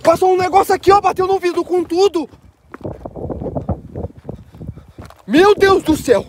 Passou um negócio aqui, ó, bateu no vidro com tudo. Meu Deus do céu.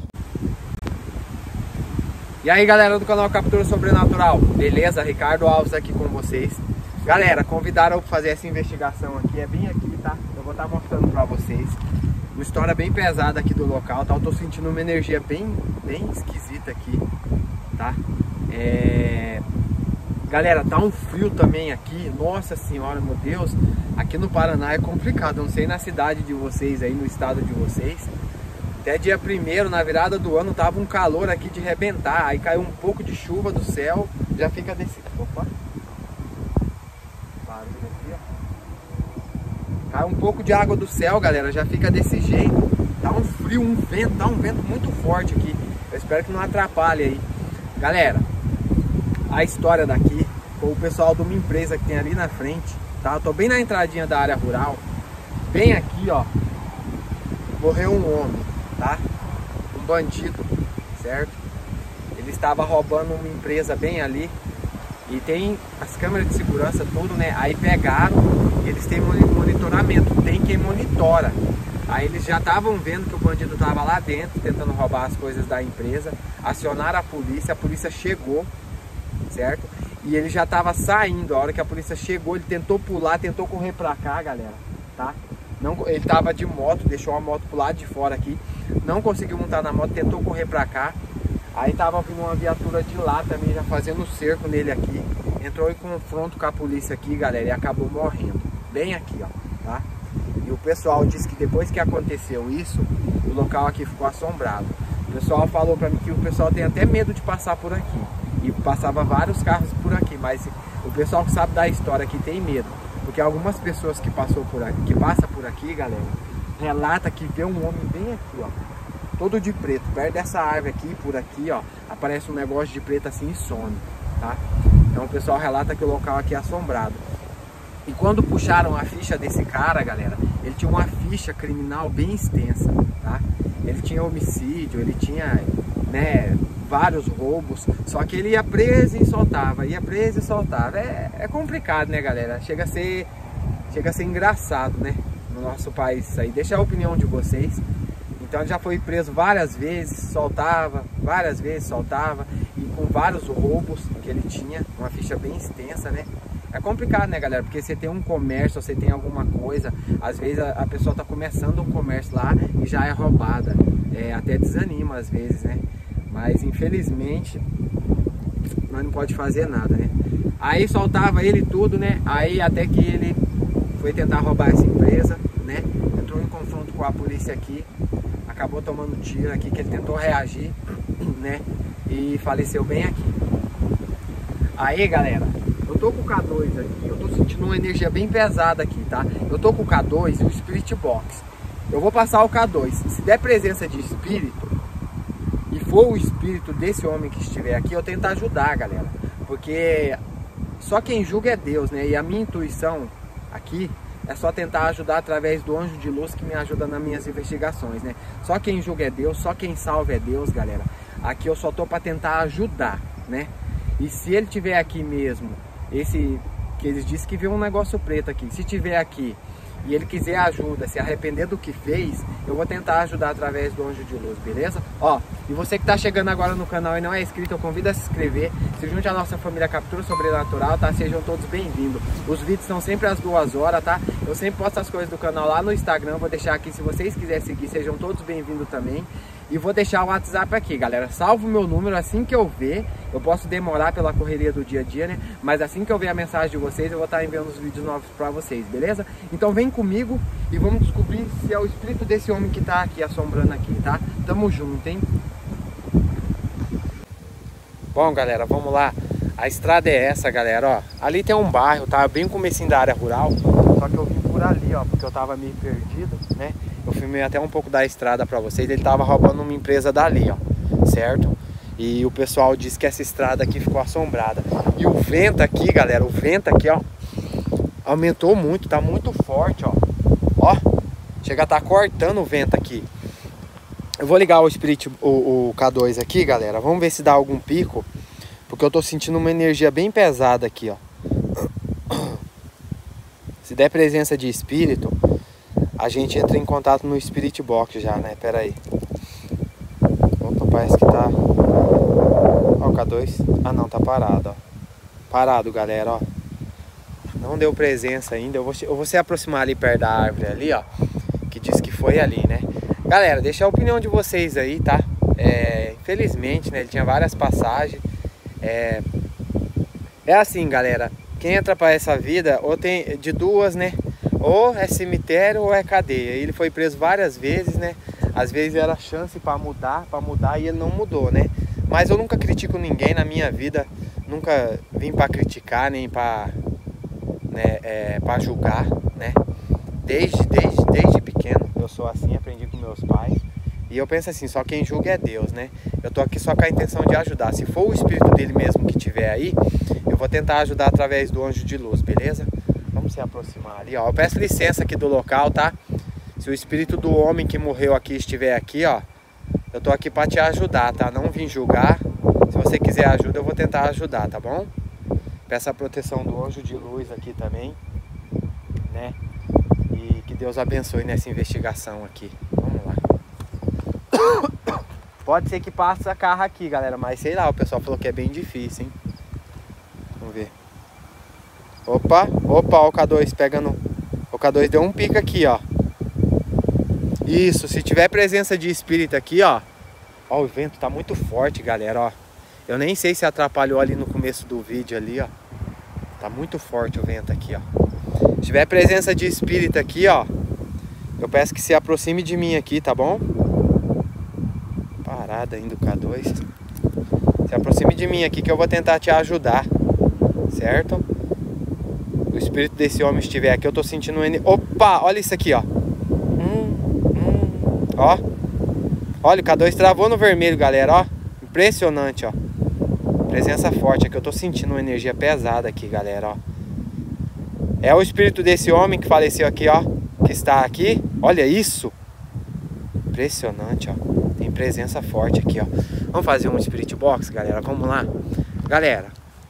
E aí, galera do canal Captura Sobrenatural, beleza? Ricardo Alves aqui com vocês. Galera, convidaram para fazer essa investigação aqui, é bem aqui, tá? Eu vou estar mostrando para vocês. Uma história bem pesada aqui do local, tá? Eu tô sentindo uma energia bem esquisita aqui, tá? Galera, tá um frio também aqui, nossa senhora, meu Deus. Aqui no Paraná é complicado, eu não sei na cidade de vocês aí, no estado de vocês. Até dia 1º, na virada do ano, tava um calor aqui de arrebentar. Aí caiu um pouco de chuva do céu, já fica desse... Opa! Barulho aqui, ó. Cai um pouco de água do céu, galera, já fica desse jeito. Tá um frio, um vento, tá um vento muito forte aqui. Eu espero que não atrapalhe aí. Galera, a história daqui foi o pessoal de uma empresa que tem ali na frente, tá? Eu tô bem na entradinha da área rural. Bem aqui, ó, morreu um homem, tá? Um bandido, certo? Ele estava roubando uma empresa bem ali. E tem as câmeras de segurança, tudo, né? Aí pegaram, eles têm monitoramento, tem quem monitora. Aí eles já estavam vendo que o bandido estava lá dentro, tentando roubar as coisas da empresa. Acionaram a polícia chegou, certo? E ele já estava saindo. A hora que a polícia chegou, ele tentou pular, tentou correr pra cá, galera, tá? Não, ele estava de moto, deixou a moto pro lado de fora aqui. Não conseguiu montar na moto, tentou correr pra cá. Aí tava vindo uma viatura de lá também, já fazendo cerco nele aqui. Entrou em confronto com a polícia aqui, galera, e acabou morrendo. Bem aqui, ó, tá? E o pessoal disse que depois que aconteceu isso, o local aqui ficou assombrado. O pessoal falou pra mim que o pessoal tem até medo de passar por aqui. E passava vários carros por aqui, mas o pessoal que sabe da história aqui tem medo. Porque algumas pessoas que passam por aqui, galera, relata que vê um homem bem aqui, ó, todo de preto, perto dessa árvore aqui, por aqui, ó, aparece um negócio de preto assim e some, tá? Então o pessoal relata que o local aqui é assombrado. E quando puxaram a ficha desse cara, galera, ele tinha uma ficha criminal bem extensa, tá? Ele tinha homicídio, ele tinha, né, vários roubos, só que ele ia preso e soltava, ia preso e soltava. É complicado, né, galera? Chega a ser engraçado, né, no nosso país isso aí. Deixa a opinião de vocês. Então ele já foi preso várias vezes, soltava, várias vezes soltava, e com vários roubos que ele tinha, uma ficha bem extensa, né? É complicado, né, galera? Porque você tem um comércio, você tem alguma coisa, às vezes a pessoa tá começando um comércio lá e já é roubada. Até desanima às vezes, né? Mas infelizmente nós não pode fazer nada, né? Aí soltava ele tudo, né? Aí até que ele foi tentar roubar essa empresa, né? Entrou em confronto com a polícia aqui. Acabou tomando tiro aqui, que ele tentou reagir, né? E faleceu bem aqui. Aí, galera, eu tô com o K2 aqui, eu tô sentindo uma energia bem pesada aqui, tá? Eu tô com o K2 e o Spirit Box. Eu vou passar o K2. Se der presença de espírito, e for o espírito desse homem que estiver aqui, eu tento ajudar, galera. Porque só quem julga é Deus, né? E a minha intuição aqui é só tentar ajudar através do anjo de luz que me ajuda nas minhas investigações, né? Só quem julga é Deus, só quem salva é Deus, galera. Aqui eu só tô para tentar ajudar, né? E se ele tiver aqui mesmo, esse que eles dizem que viu um negócio preto aqui, se tiver aqui e ele quiser ajuda, se arrepender do que fez, eu vou tentar ajudar através do anjo de luz, beleza? Ó, e você que tá chegando agora no canal e não é inscrito, eu convido a se inscrever, se junte à nossa família Captura Sobrenatural, tá? Sejam todos bem-vindos. Os vídeos são sempre às 2 horas, tá? Eu sempre posto as coisas do canal lá no Instagram, vou deixar aqui, se vocês quiserem seguir, sejam todos bem-vindos também. E vou deixar o WhatsApp aqui, galera. Salvo o meu número assim que eu ver. Eu posso demorar pela correria do dia a dia, né? Mas assim que eu ver a mensagem de vocês, eu vou estar enviando os vídeos novos pra vocês, beleza? Então vem comigo e vamos descobrir se é o espírito desse homem que tá aqui assombrando aqui, tá? Tamo junto, hein? Bom, galera, vamos lá. A estrada é essa, galera, ó. Ali tem um bairro, tá? Bem no comecinho da área rural. Só que eu vim por ali, ó, porque eu tava meio perdido, né? Eu filmei até um pouco da estrada pra vocês. Ele tava roubando uma empresa dali, ó, certo? E o pessoal disse que essa estrada aqui ficou assombrada. E o vento aqui, galera, o vento aqui, ó, aumentou muito, tá muito forte, ó. Ó, chega a tá cortando o vento aqui. Eu vou ligar o Spirit, o K2 aqui, galera. Vamos ver se dá algum pico. Porque eu tô sentindo uma energia bem pesada aqui, ó. Se der presença de espírito, a gente entra em contato no Spirit Box já, né? Pera aí. Opa, parece que tá... Ó, o K2. Ah, não, tá parado, ó. Parado, galera, ó. Não deu presença ainda. Eu vou se aproximar ali perto da árvore ali, ó. Que diz que foi ali, né? Galera, deixa a opinião de vocês aí, tá? Infelizmente, né? Ele tinha várias passagens. É assim, galera. Quem entra pra essa vida, ou tem de duas, né? Ou é cemitério ou é cadeia. Ele foi preso várias vezes, né? Às vezes era chance pra mudar e ele não mudou, né? Mas eu nunca critico ninguém na minha vida. Nunca vim pra criticar, nem pra, né, pra julgar, né? Desde pequeno eu sou assim, aprendi com meus pais. E eu penso assim, só quem julga é Deus, né? Eu tô aqui só com a intenção de ajudar. Se for o espírito dele mesmo que tiver aí, eu vou tentar ajudar através do anjo de luz, beleza? Vamos se aproximar ali, ó. Eu peço licença aqui do local, tá? Se o espírito do homem que morreu aqui estiver aqui, ó, eu tô aqui pra te ajudar, tá? Não vim julgar. Se você quiser ajuda, eu vou tentar ajudar, tá bom? Peço a proteção do anjo de luz aqui também, né? E que Deus abençoe nessa investigação aqui. Vamos lá. Pode ser que passe a carro aqui, galera, mas sei lá, o pessoal falou que é bem difícil, hein? Vamos ver. Opa, ó, o K2 pegando. O K2 deu um pico aqui, ó. Isso, se tiver presença de espírito aqui, ó. Ó, o vento tá muito forte, galera, ó. Eu nem sei se atrapalhou ali no começo do vídeo ali, ó. Tá muito forte o vento aqui, ó. Se tiver presença de espírito aqui, ó, eu peço que se aproxime de mim aqui, tá bom? Parada ainda o K2. Se aproxime de mim aqui que eu vou tentar te ajudar, certo? O espírito desse homem estiver aqui, eu tô sentindo ele. Opa, olha isso aqui, ó. Ó. Olha, o K2 travou no vermelho, galera, ó. Impressionante, ó. Presença forte aqui, eu tô sentindo uma energia pesada aqui, galera, ó. É o espírito desse homem que faleceu aqui, ó. Que está aqui. Olha isso. Impressionante, ó. Tem presença forte aqui, ó. Vamos fazer um Spirit Box, galera? Vamos lá. Galera,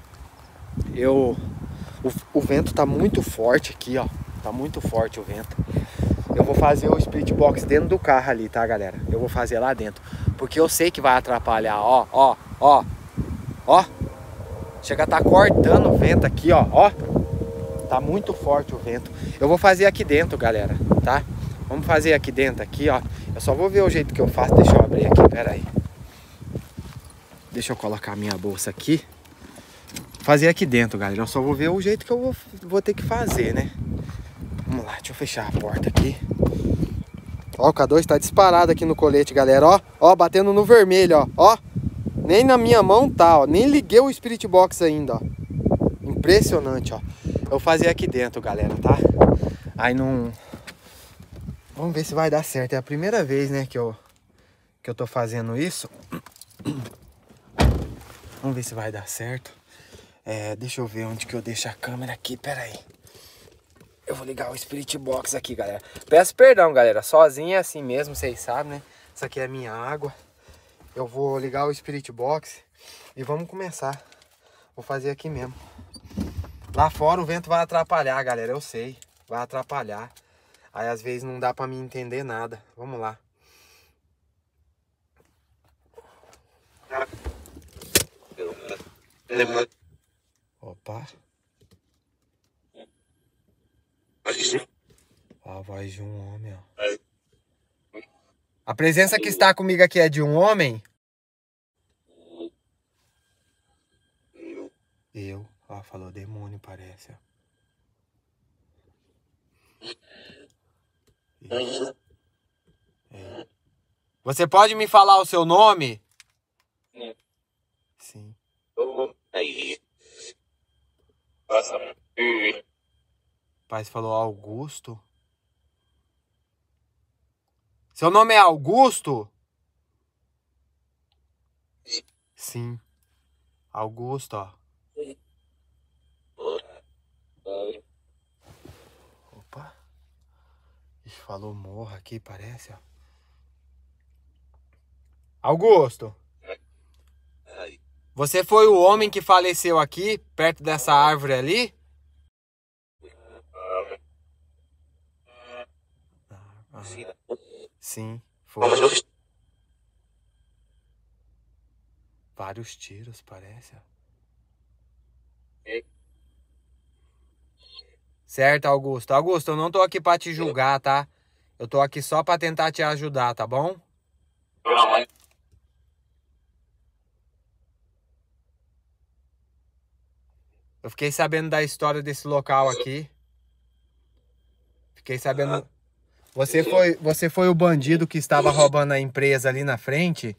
o vento tá muito forte aqui, ó. Tá muito forte o vento. Eu vou fazer o Spirit Box dentro do carro ali, tá, galera? Eu vou fazer lá dentro. Porque eu sei que vai atrapalhar, ó, ó, ó. Ó. Chega a tá cortando o vento aqui, ó, ó. Tá muito forte o vento. Eu vou fazer aqui dentro, galera, tá? Vamos fazer aqui dentro, aqui, ó. Eu só vou ver o jeito que eu faço. Deixa eu abrir aqui, pera aí. Deixa eu colocar a minha bolsa aqui. Fazer aqui dentro, galera. Eu só vou ver o jeito que eu vou ter que fazer, né? Vamos lá, deixa eu fechar a porta aqui. Ó, o K2 tá disparado aqui no colete, galera, ó. Ó, batendo no vermelho, ó. Ó. Nem na minha mão tá, ó. Nem liguei o Spirit Box ainda, ó. Impressionante, ó. Eu vou fazer aqui dentro, galera, tá? Aí não... Vamos ver se vai dar certo. É a primeira vez, né, que eu tô fazendo isso. Vamos ver se vai dar certo. Deixa eu ver onde que eu deixo a câmera aqui. Pera aí. Eu vou ligar o Spirit Box aqui, galera. Peço perdão, galera. Sozinho é assim mesmo, vocês sabem, né? Isso aqui é a minha água. Eu vou ligar o Spirit Box e vamos começar. Vou fazer aqui mesmo. Lá fora o vento vai atrapalhar, galera. Eu sei. Vai atrapalhar. Aí às vezes não dá pra me entender nada. Vamos lá. Opa. Ó, a voz de um homem, ó. A presença que está comigo aqui é de um homem? Eu. Ó, falou demônio, parece, ó. Isso. Você pode me falar o seu nome? Sim. O pai falou Augusto. Seu nome é Augusto? Sim. Augusto, ó. Opa. Ixi, falou morra aqui, parece, ó. Augusto. Você foi o homem que faleceu aqui, perto dessa árvore ali? Sim, foi. Vários tiros, parece. Certo, Augusto. Augusto, eu não tô aqui pra te julgar, tá? Eu tô aqui só pra tentar te ajudar, tá bom? Eu fiquei sabendo da história desse local aqui. Fiquei sabendo... Você foi o bandido que estava roubando a empresa ali na frente?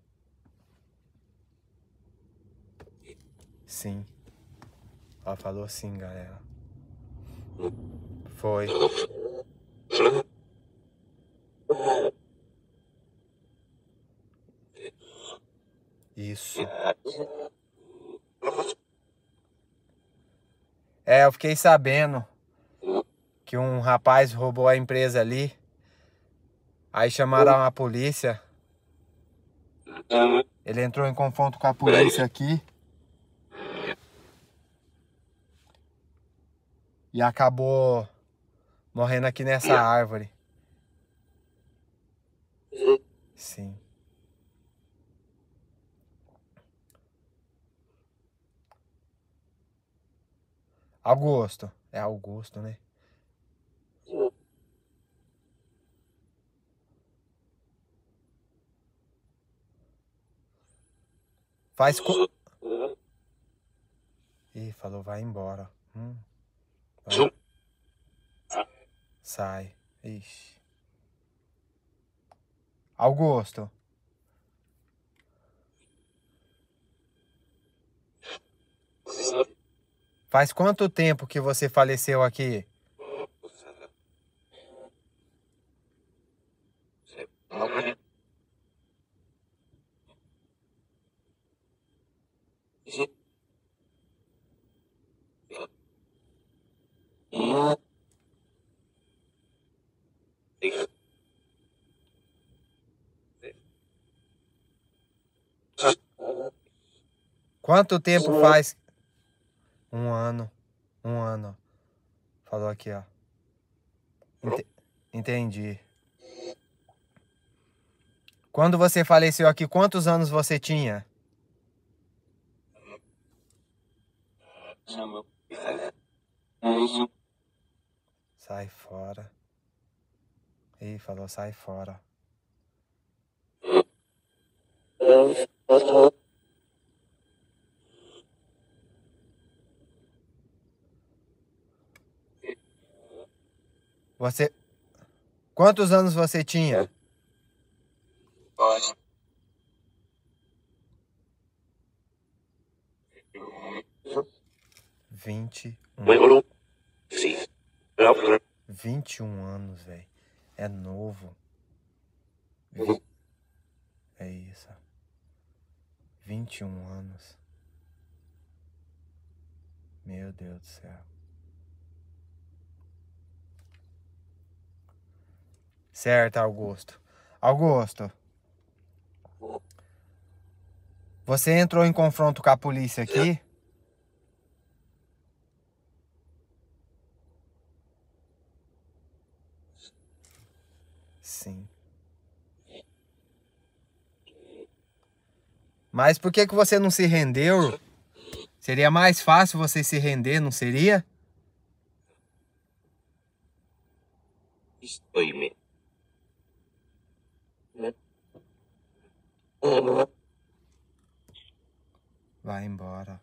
Sim. Ela falou sim, galera. Foi. Isso. Eu fiquei sabendo que um rapaz roubou a empresa ali. Aí chamaram a polícia. Ele entrou em confronto com a polícia aqui. E acabou morrendo aqui nessa árvore. Sim. Augusto. É Augusto, né? Faz... Ih, falou vai embora. Vai. Sai. Ixi. Augusto. Faz quanto tempo que você faleceu aqui? Quanto tempo faz? 1 ano. 1 ano. Falou aqui, ó. Entendi. Quando você faleceu aqui, quantos anos você tinha? Sai fora. Ih, falou sai fora. Você... Quantos anos você tinha? 21. 21 anos, velho. É novo. É isso. 21 anos. Meu Deus do céu. Certo, Augusto. Augusto. Você entrou em confronto com a polícia aqui? Sim. Mas por que você não se rendeu? Seria mais fácil você se render, não seria? Vai embora.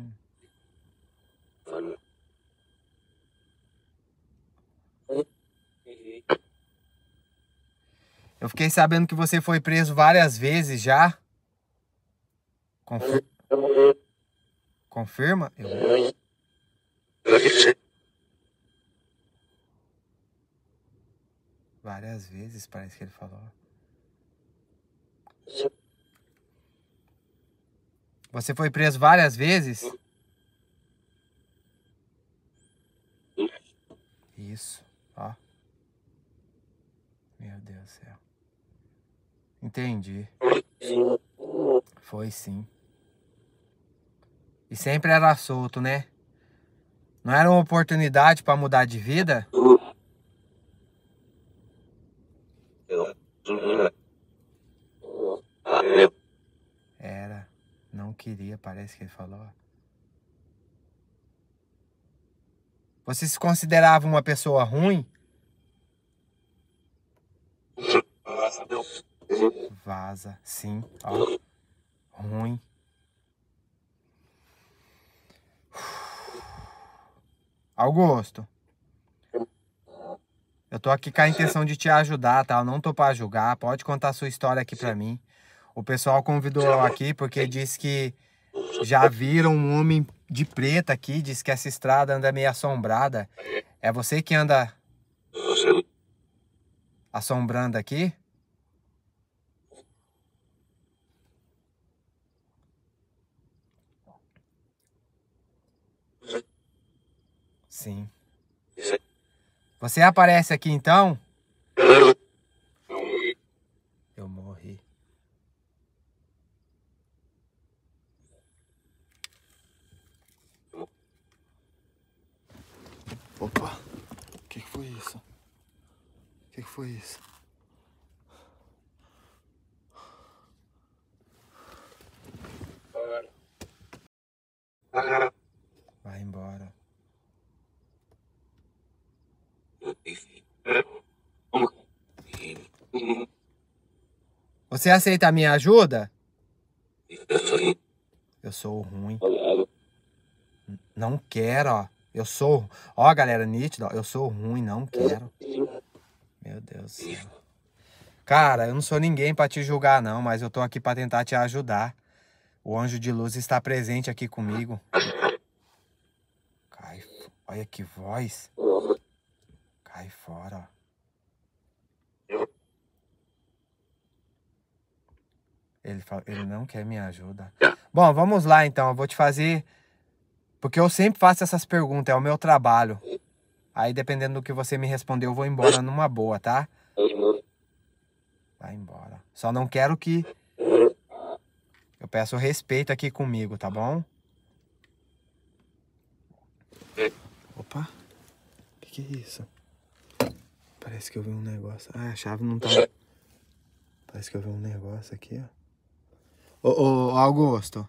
Eu fiquei sabendo que você foi preso várias vezes já. Confirma? Várias vezes, parece que ele falou. Você foi preso várias vezes? Isso, ó. Meu Deus do céu. Entendi. Foi sim. E sempre era solto, né? Não era uma oportunidade para mudar de vida? queria, parece que ele falou. Você se considerava uma pessoa ruim? Vaza, sim, ó. Ruim. Augusto. Eu tô aqui com a intenção de te ajudar, tá? Eu não tô pra julgar. Pode contar a sua história aqui pra mim. O pessoal convidou eu aqui porque disse que já viram um homem de preto aqui. Diz que essa estrada anda meio assombrada. É você que anda assombrando aqui? Sim. Você aparece aqui então? Eu morri. Opa, o que foi isso? O que foi isso? Vai embora. Você aceita a minha ajuda? Eu sou ruim. Não quero, ó. Eu sou... Ó, galera, nítido, ó. Eu sou ruim, não quero. Meu Deus do céu. Cara, eu não sou ninguém pra te julgar, não. Mas eu tô aqui pra tentar te ajudar. O anjo de luz está presente aqui comigo. Cai... Olha que voz. Cai fora, ó. Ele não quer minha ajuda. Bom, vamos lá então. Eu vou te fazer... Porque eu sempre faço essas perguntas. É o meu trabalho. Aí, dependendo do que você me responder, eu vou embora numa boa, tá? Vai embora. Só não quero que... Eu peço respeito aqui comigo, tá bom? Opa. O que é isso? Parece que eu vi um negócio. Ah, a chave não tá... Parece que eu vi um negócio aqui, ó. Ô, Augusto.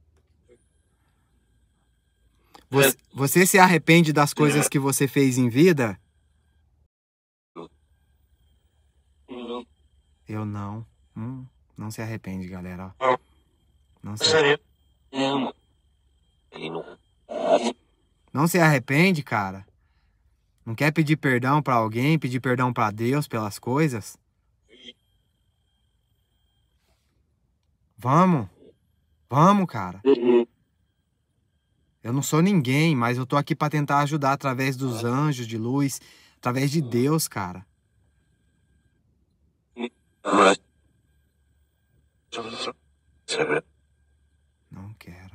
Você se arrepende das coisas que você fez em vida? Eu não. Não se arrepende, galera. Ó. Não se arrepende. Não se arrepende, cara? Não quer pedir perdão pra alguém, pedir perdão pra Deus pelas coisas? Vamos. Vamos, cara. Eu não sou ninguém, mas eu tô aqui pra tentar ajudar através dos anjos de luz, através de Deus, cara. Não quero.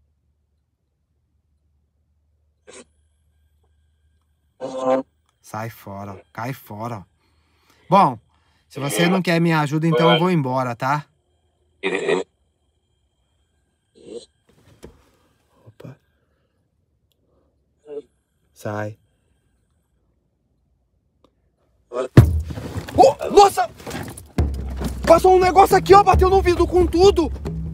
Sai fora, cai fora. Bom, se você não quer minha ajuda, então eu vou embora, tá? Opa. Sai. Oh, nossa! Passou um negócio aqui, ó, bateu no vidro com tudo.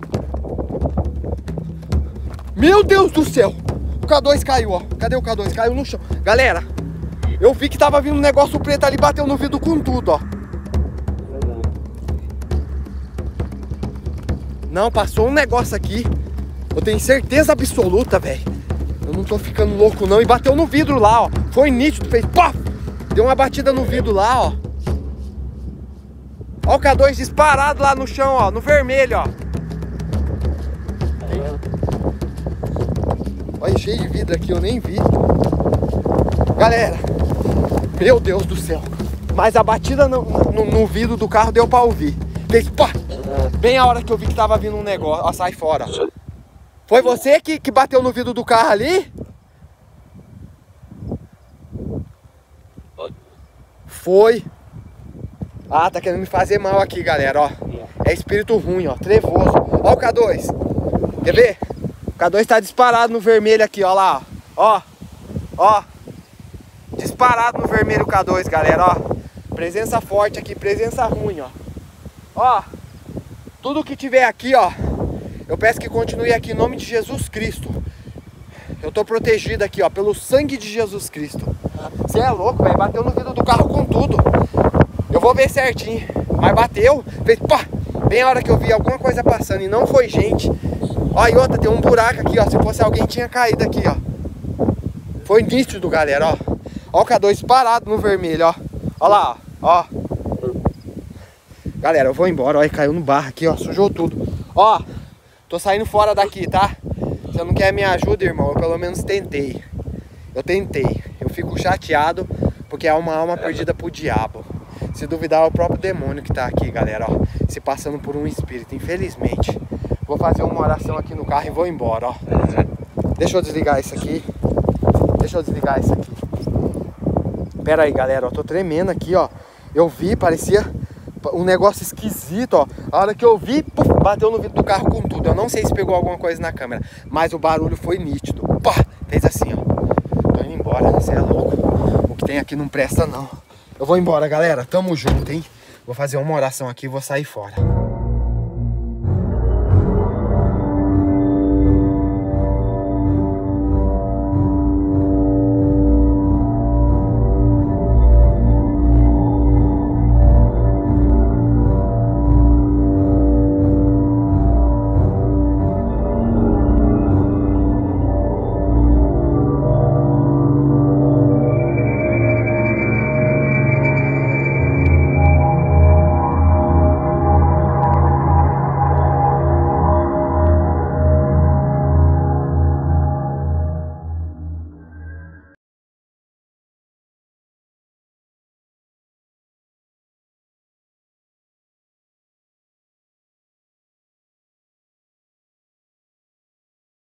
Meu Deus do céu. O K2 caiu, ó. Cadê o K2? Caiu no chão. Galera, eu vi que tava vindo um negócio preto ali, bateu no vidro com tudo, ó. Não, passou um negócio aqui. Eu tenho certeza absoluta, velho. Eu não tô ficando louco, não. E bateu no vidro lá, ó. Foi nítido, fez pá! Deu uma batida no vidro lá, ó. Ó o K2 disparado lá no chão, ó. No vermelho, ó. Olha, cheio de vidro aqui, eu nem vi. Galera, meu Deus do céu. Mas a batida no vidro do carro deu pra ouvir. Fez pá! Bem a hora que eu vi que tava vindo um negócio. Ó, sai fora. Foi você que bateu no vidro do carro ali? Foi. Ah, tá querendo me fazer mal aqui, galera, ó. É espírito ruim, ó, trevoso. Ó o K2. Quer ver? O K2 tá disparado no vermelho aqui, ó lá, ó. Ó. Disparado no vermelho o K2, galera, ó. Presença forte aqui, presença ruim, ó. Ó. Tudo que tiver aqui, ó, Eu peço que continue aqui em nome de Jesus Cristo. Eu tô protegido aqui, ó, pelo sangue de Jesus Cristo. Você é louco, velho. Bateu no vidro do carro com tudo. Eu vou ver certinho. Mas bateu, fez pá. Bem a hora que eu vi alguma coisa passando e não foi gente. Ó, e outra, tem um buraco aqui, ó. Se fosse alguém tinha caído aqui, ó. Foi nítido, galera, ó. Ó o K2 parado no vermelho, ó. Ó lá, ó. Galera, eu vou embora, ó. E caiu no barro aqui, ó. Sujou tudo. Ó, tô saindo fora daqui, tá? Você não quer minha ajuda, irmão? Eu pelo menos tentei. Eu tentei. Eu fico chateado porque é uma alma perdida pro diabo. Se duvidar, é o próprio demônio que tá aqui, galera, ó. Se passando por um espírito, infelizmente. Vou fazer uma oração aqui no carro e vou embora, ó. Deixa eu desligar isso aqui. Deixa eu desligar isso aqui. Pera aí, galera, eu tô tremendo aqui, ó. Eu vi, parecia um negócio esquisito, ó. A hora que eu vi, puf, bateu no vidro do carro com tudo. Eu não sei se pegou alguma coisa na câmera, mas o barulho foi nítido. Pá, fez assim, ó. Tô indo embora, você é louco. O que tem aqui não presta, não. Eu vou embora, galera. Tamo junto, hein? Vou fazer uma oração aqui e vou sair fora.